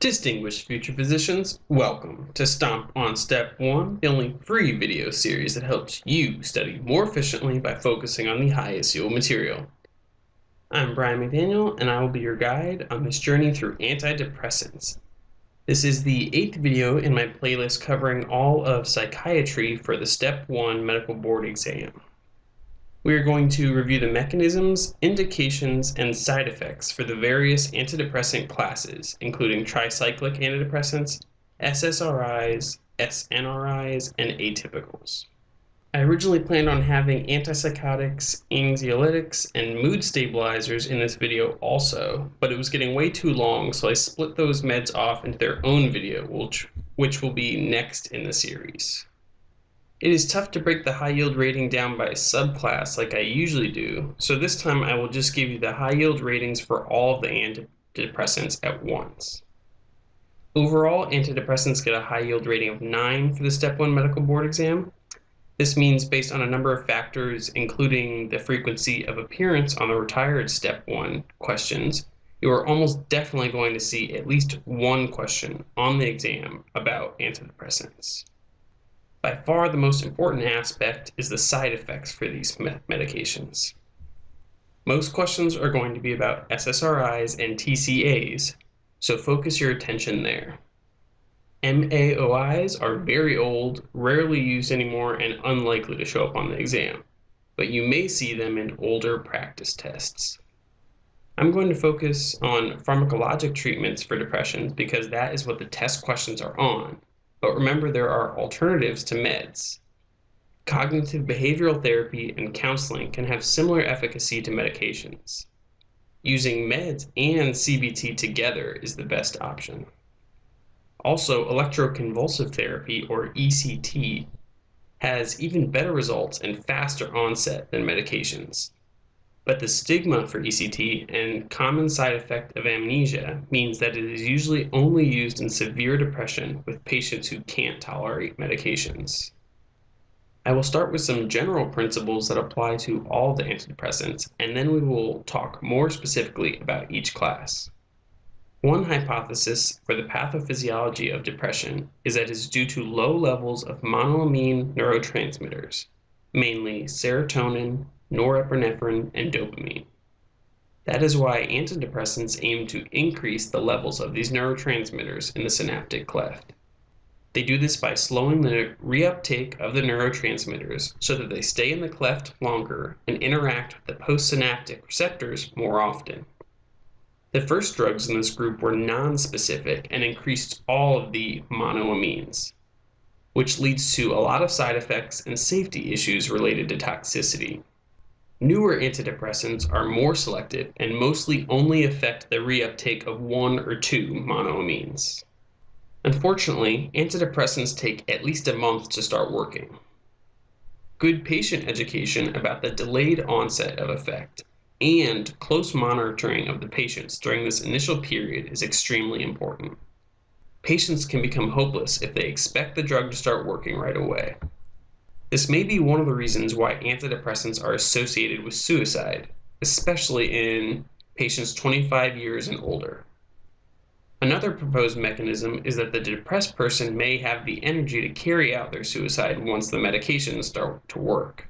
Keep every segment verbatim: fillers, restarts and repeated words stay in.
Distinguished future physicians, welcome to Stomp on Step one, the only free video series that helps you study more efficiently by focusing on the highest yield material. I'm Brian McDaniel, and I will be your guide on this journey through antidepressants. This is the eighth video in my playlist covering all of psychiatry for the Step one Medical Board exam. We are going to review the mechanisms, indications, and side effects for the various antidepressant classes, including tricyclic antidepressants, S S R Is, S N R Is, and atypicals. I originally planned on having antipsychotics, anxiolytics, and mood stabilizers in this video also, but it was getting way too long, so I split those meds off into their own video, which, which will be next in the series. It is tough to break the high yield rating down by subclass like I usually do, so this time I will just give you the high yield ratings for all of the antidepressants at once. Overall, antidepressants get a high yield rating of nine for the Step one Medical Board exam. This means based on a number of factors, including the frequency of appearance on the retired Step one questions, you are almost definitely going to see at least one question on the exam about antidepressants. By far the most important aspect is the side effects for these medications. Most questions are going to be about S S R Is and T C As, so focus your attention there. M A O Is are very old, rarely used anymore, and unlikely to show up on the exam, but you may see them in older practice tests. I'm going to focus on pharmacologic treatments for depression because that is what the test questions are on. But remember, there are alternatives to meds. Cognitive behavioral therapy and counseling can have similar efficacy to medications. Using meds and C B T together is the best option. Also, electroconvulsive therapy, or E C T, has even better results and faster onset than medications. But the stigma for E C T and common side effect of amnesia means that it is usually only used in severe depression with patients who can't tolerate medications. I will start with some general principles that apply to all the antidepressants, and then we will talk more specifically about each class. One hypothesis for the pathophysiology of depression is that it is due to low levels of monoamine neurotransmitters, mainly serotonin, norepinephrine, and dopamine. That is why antidepressants aim to increase the levels of these neurotransmitters in the synaptic cleft. They do this by slowing the reuptake of the neurotransmitters so that they stay in the cleft longer and interact with the postsynaptic receptors more often. The first drugs in this group were non-specific and increased all of the monoamines, which leads to a lot of side effects and safety issues related to toxicity. Newer antidepressants are more selective and mostly only affect the reuptake of one or two monoamines. Unfortunately, antidepressants take at least a month to start working. Good patient education about the delayed onset of effect and close monitoring of the patients during this initial period is extremely important. Patients can become hopeless if they expect the drug to start working right away. This may be one of the reasons why antidepressants are associated with suicide, especially in patients twenty-five years and older. Another proposed mechanism is that the depressed person may have the energy to carry out their suicide once the medications start to work.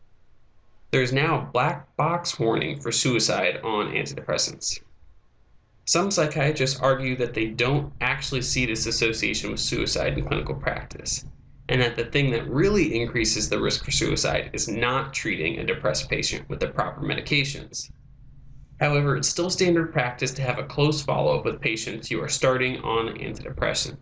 There is now a black box warning for suicide on antidepressants. Some psychiatrists argue that they don't actually see this association with suicide in clinical practice, and that the thing that really increases the risk for suicide is not treating a depressed patient with the proper medications. However, it's still standard practice to have a close follow-up with patients you are starting on antidepressant.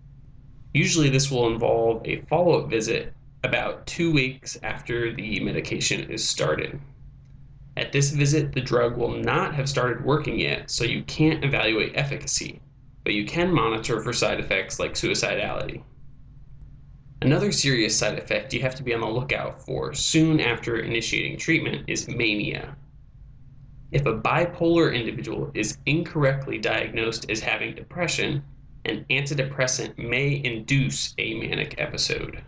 Usually this will involve a follow-up visit about two weeks after the medication is started. At this visit, the drug will not have started working yet, so you can't evaluate efficacy, but you can monitor for side effects like suicidality. Another serious side effect you have to be on the lookout for soon after initiating treatment is mania. If a bipolar individual is incorrectly diagnosed as having depression, an antidepressant may induce a manic episode.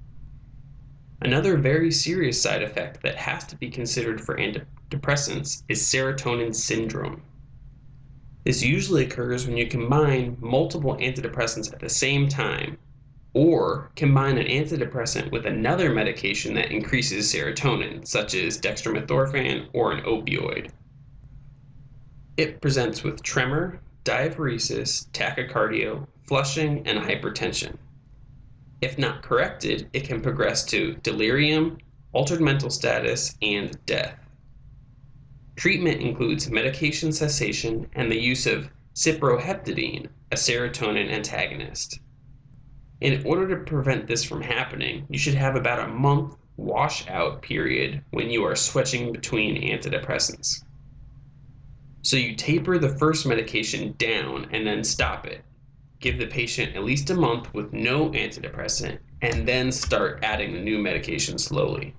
Another very serious side effect that has to be considered for antidepressants is serotonin syndrome. This usually occurs when you combine multiple antidepressants at the same time, or combine an antidepressant with another medication that increases serotonin, such as dextromethorphan or an opioid. It presents with tremor, diaphoresis, tachycardia, flushing, and hypertension. If not corrected, it can progress to delirium, altered mental status, and death. Treatment includes medication cessation and the use of cyproheptadine, a serotonin antagonist. In order to prevent this from happening, you should have about a month washout period when you are switching between antidepressants. So you taper the first medication down and then stop it. Give the patient at least a month with no antidepressant, and then start adding the new medication slowly.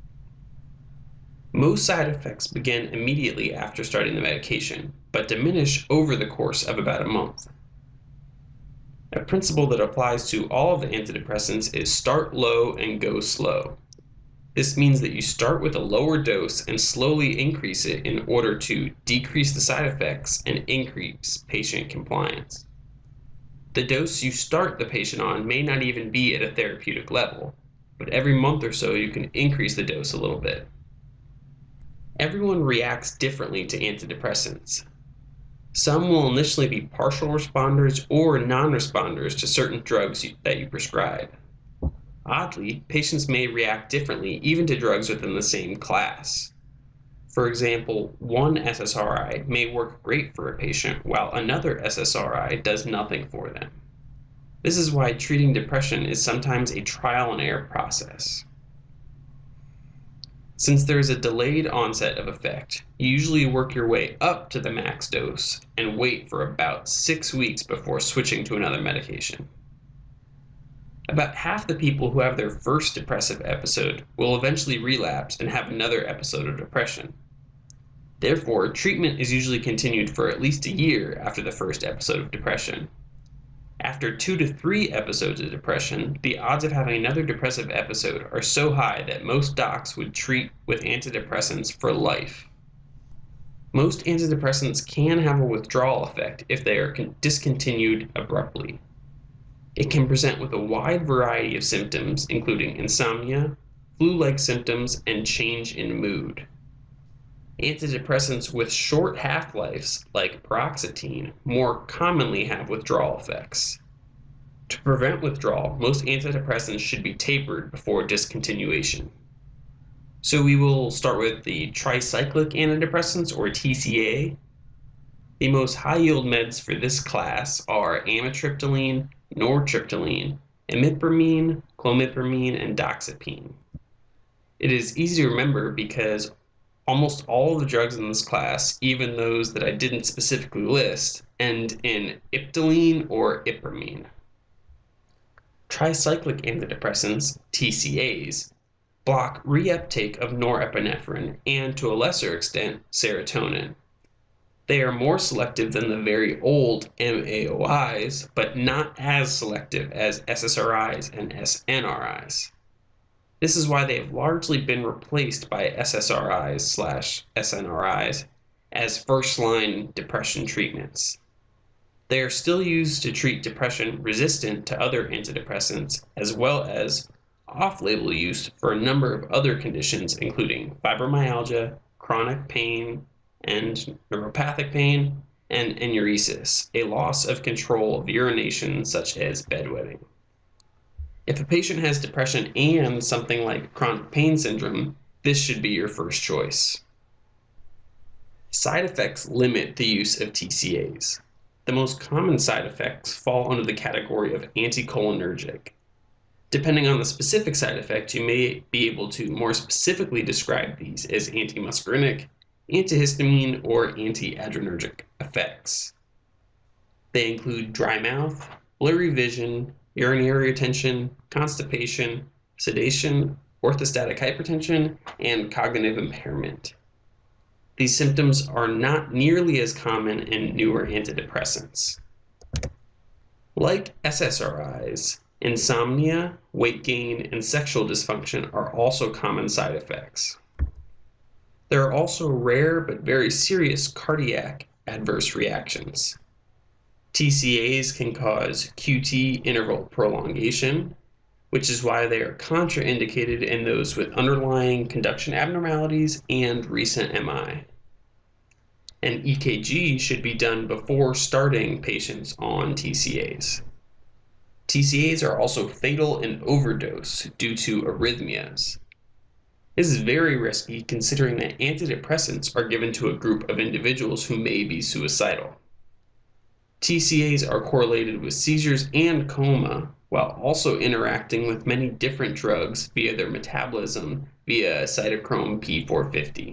Most side effects begin immediately after starting the medication, but diminish over the course of about a month. A principle that applies to all of the antidepressants is start low and go slow. This means that you start with a lower dose and slowly increase it in order to decrease the side effects and increase patient compliance. The dose you start the patient on may not even be at a therapeutic level, but every month or so you can increase the dose a little bit. Everyone reacts differently to antidepressants. Some will initially be partial responders or non-responders to certain drugs that you prescribe. Oddly, patients may react differently even to drugs within the same class. For example, one S S R I may work great for a patient while another S S R I does nothing for them. This is why treating depression is sometimes a trial and error process. Since there is a delayed onset of effect, you usually work your way up to the max dose and wait for about six weeks before switching to another medication. About half the people who have their first depressive episode will eventually relapse and have another episode of depression. Therefore, treatment is usually continued for at least a year after the first episode of depression. After two to three episodes of depression, the odds of having another depressive episode are so high that most docs would treat with antidepressants for life. Most antidepressants can have a withdrawal effect if they are discontinued abruptly. It can present with a wide variety of symptoms, including insomnia, flu-like symptoms, and change in mood. Antidepressants with short half-lives, like paroxetine, more commonly have withdrawal effects. To prevent withdrawal, most antidepressants should be tapered before discontinuation. So we will start with the Tricyclic Antidepressants, or T C A. The most high-yield meds for this class are Amitriptyline, Nortriptyline, Imipramine, Clomipramine, and Doxepine. It is easy to remember because almost all of the drugs in this class, even those that I didn't specifically list, end in iptyline or ipramine. Tricyclic antidepressants, T C As, block reuptake of norepinephrine and, to a lesser extent, serotonin. They are more selective than the very old M A O Is, but not as selective as S S R Is and S N R Is. This is why they have largely been replaced by S S R Is slash S N R Is as first-line depression treatments. They are still used to treat depression resistant to other antidepressants, as well as off-label use for a number of other conditions, including fibromyalgia, chronic pain, and neuropathic pain, and enuresis, a loss of control of urination such as bedwetting. If a patient has depression and something like chronic pain syndrome, this should be your first choice. Side effects limit the use of T C As. The most common side effects fall under the category of anticholinergic. Depending on the specific side effect, you may be able to more specifically describe these as antimuscarinic, antihistamine, or antiadrenergic effects. They include dry mouth, blurry vision, urinary retention, constipation, sedation, orthostatic hypertension, and cognitive impairment. These symptoms are not nearly as common in newer antidepressants. Like S S R Is, insomnia, weight gain, and sexual dysfunction are also common side effects. There are also rare but very serious cardiac adverse reactions. T C As can cause Q T interval prolongation, which is why they are contraindicated in those with underlying conduction abnormalities and recent M I. An E K G should be done before starting patients on T C As. T C As are also fatal in overdose due to arrhythmias. This is very risky considering that antidepressants are given to a group of individuals who may be suicidal. T C As are correlated with seizures and coma, while also interacting with many different drugs via their metabolism via cytochrome P four fifty.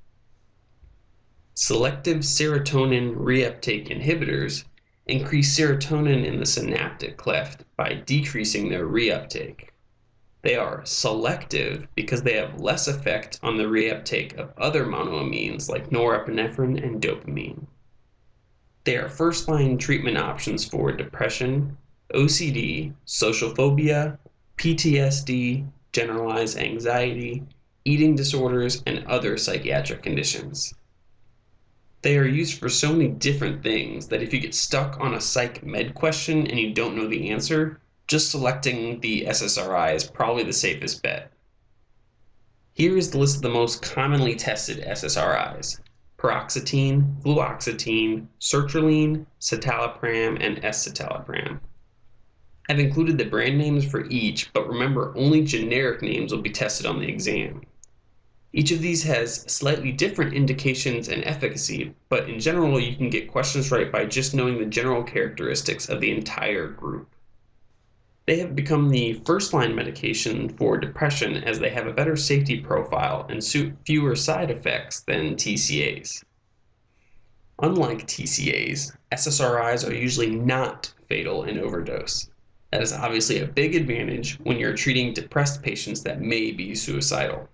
Selective serotonin reuptake inhibitors increase serotonin in the synaptic cleft by decreasing their reuptake. They are selective because they have less effect on the reuptake of other monoamines like norepinephrine and dopamine. They are first-line treatment options for depression, O C D, social phobia, P T S D, generalized anxiety, eating disorders, and other psychiatric conditions. They are used for so many different things that if you get stuck on a psych med question and you don't know the answer, just selecting the S S R I is probably the safest bet. Here is the list of the most commonly tested S S R Is: paroxetine, fluoxetine, sertraline, citalopram, and escitalopram. I've included the brand names for each, but remember, only generic names will be tested on the exam. Each of these has slightly different indications and efficacy, but in general you can get questions right by just knowing the general characteristics of the entire group. They have become the first-line medication for depression as they have a better safety profile and suit fewer side effects than T C As. Unlike T C As, S S R Is are usually not fatal in overdose. That is obviously a big advantage when you're treating depressed patients that may be suicidal.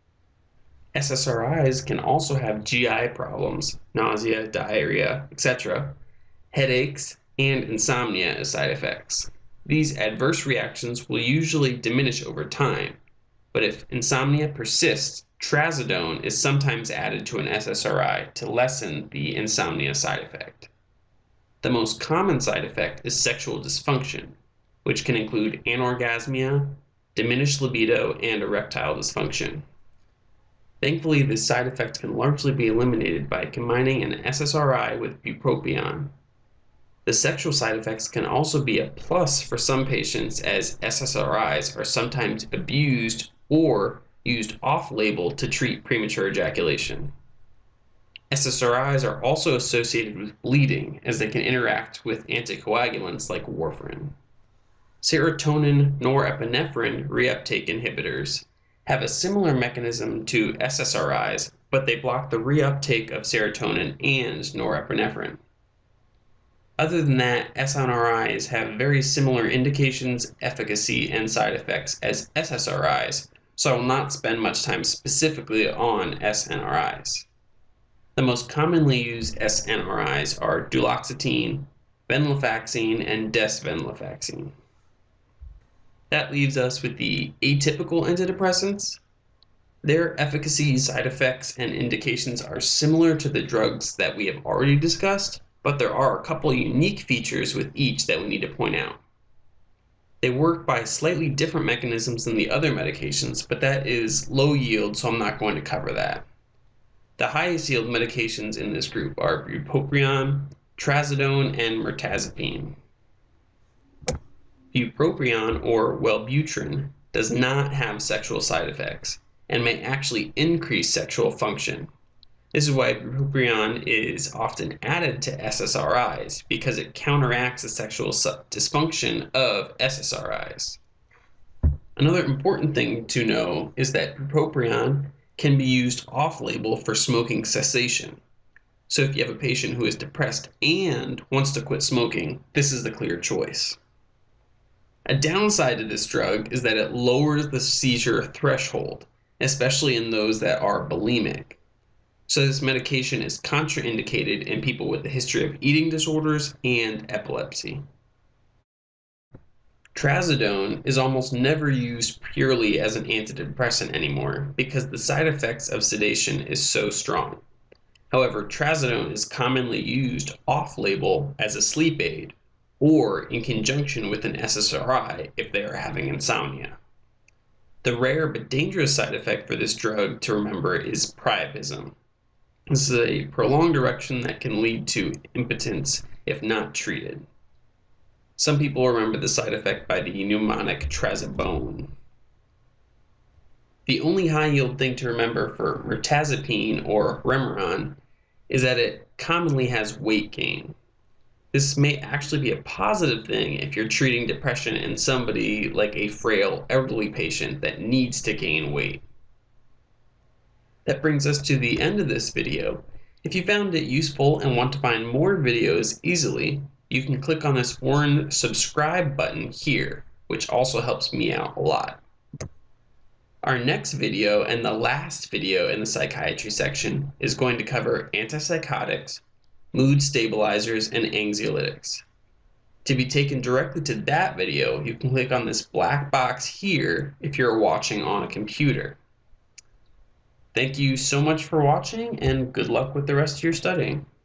S S R Is can also have G I problems, nausea, diarrhea, et cetera, headaches, and insomnia as side effects. These adverse reactions will usually diminish over time, but if insomnia persists, Trazadone is sometimes added to an S S R I to lessen the insomnia side effect. The most common side effect is sexual dysfunction, which can include anorgasmia, diminished libido, and erectile dysfunction. Thankfully, this side effect can largely be eliminated by combining an S S R I with bupropion. The sexual side effects can also be a plus for some patients, as S S R Is are sometimes abused or used off-label to treat premature ejaculation. S S R Is are also associated with bleeding, as they can interact with anticoagulants like warfarin. Serotonin-norepinephrine reuptake inhibitors have a similar mechanism to S S R Is, but they block the reuptake of serotonin and norepinephrine. Other than that, S N R Is have very similar indications, efficacy, and side effects as S S R Is, so I will not spend much time specifically on S N R Is. The most commonly used S N R Is are duloxetine, venlafaxine, and desvenlafaxine. That leaves us with the atypical antidepressants. Their efficacy, side effects, and indications are similar to the drugs that we have already discussed, but there are a couple unique features with each that we need to point out. They work by slightly different mechanisms than the other medications, but that is low yield, so I'm not going to cover that. The highest yield medications in this group are Bupropion, Trazadone, and Mirtazapine. Bupropion, or Wellbutrin, does not have sexual side effects and may actually increase sexual function. This is why Bupropion is often added to S S R Is, because it counteracts the sexual dysfunction of S S R Is. Another important thing to know is that Bupropion can be used off-label for smoking cessation. So if you have a patient who is depressed and wants to quit smoking, this is the clear choice. A downside to this drug is that it lowers the seizure threshold, especially in those that are bulimic. So this medication is contraindicated in people with a history of eating disorders and epilepsy. Trazadone is almost never used purely as an antidepressant anymore because the side effects of sedation is so strong. However, Trazadone is commonly used off-label as a sleep aid or in conjunction with an S S R I if they are having insomnia. The rare but dangerous side effect for this drug to remember is priapism. This is a prolonged erection that can lead to impotence if not treated. Some people remember the side effect by the mnemonic Trazadone. The only high-yield thing to remember for Mirtazapine or Remeron is that it commonly has weight gain. This may actually be a positive thing if you're treating depression in somebody like a frail elderly patient that needs to gain weight. That brings us to the end of this video. If you found it useful and want to find more videos easily, you can click on this orange subscribe button here, which also helps me out a lot. Our next video, and the last video in the psychiatry section, is going to cover antipsychotics, mood stabilizers, and anxiolytics. To be taken directly to that video, you can click on this black box here if you're watching on a computer. Thank you so much for watching, and good luck with the rest of your studying.